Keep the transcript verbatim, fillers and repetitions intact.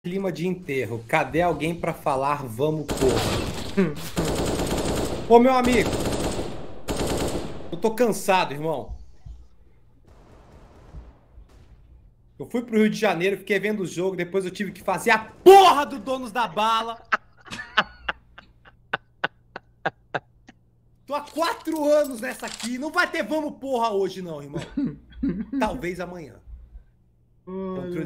Clima de enterro. Cadê alguém pra falar vamos porra? Ô, meu amigo. Eu tô cansado, irmão. Eu fui pro Rio de Janeiro, fiquei vendo o jogo, depois eu tive que fazer a porra do Donos da Bala. Tô há quatro anos nessa aqui. Não vai ter vamos porra hoje não, irmão. Talvez amanhã. Controle